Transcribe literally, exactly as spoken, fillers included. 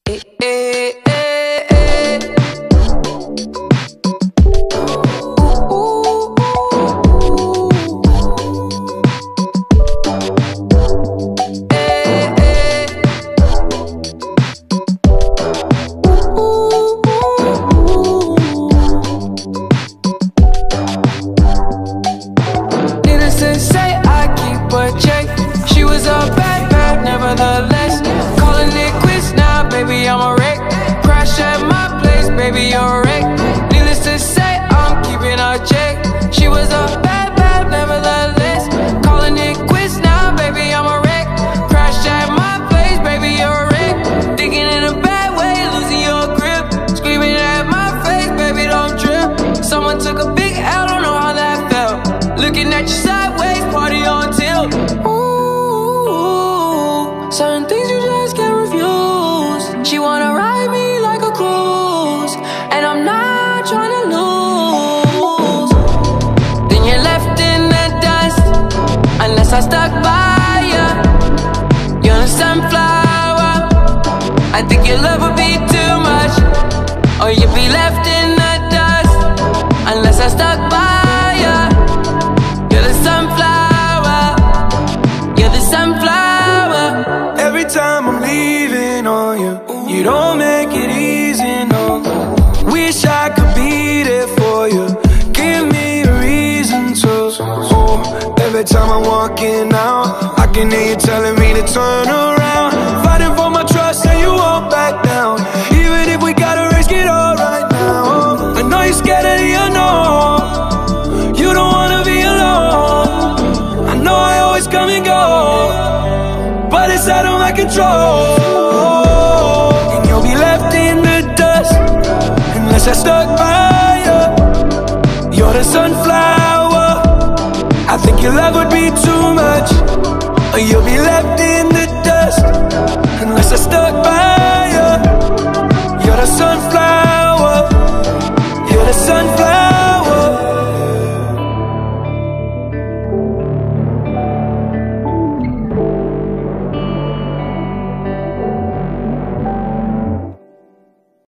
Eh, eh, eh, eh. Ooh, ooh, ooh. Eh, eh. Ooh, ooh. Needless to say, I keep a check. She was a bad, bad, nevertheless. Calling it quits now, baby, I'm a wreck. Crash at my place, baby, you're a wreck. Needless to say, I'm keeping a check. She was a bad, bad, nevertheless. Calling it quits now, baby, I'm a wreck. Crash at my place, baby, you're a wreck. Thinking in a bad way, losing your grip. Screaming at my face, baby, don't trip. Someone took a big L, don't know how that felt. Looking at you sideways, party on tilt. Ooh, certain things you just can't refuse. She wanna ride me like a cruise, and I'm not trying to lose. Then you're left in the dust, unless I stuck by ya. You're a sunflower. I think your love would be too much, or you'd be left in the dust, unless I stuck by ya. You're the sunflower. You're the sunflower. Every time I'm leaving on you, you don't make it easy, no. Wish I could be there for you. Give me a reason to. Oh, every time I'm walking out, I can hear you telling me to turn around. Fighting for my trust and you won't back down. Even if we gotta risk it all right now. I know you're scared of the unknown. You don't wanna be alone. I know I always come and go, but it's out of my control. And you'll be left in the dust, unless I stuck by you. You're the sunflower. I think your love would be too much, or you'll be left in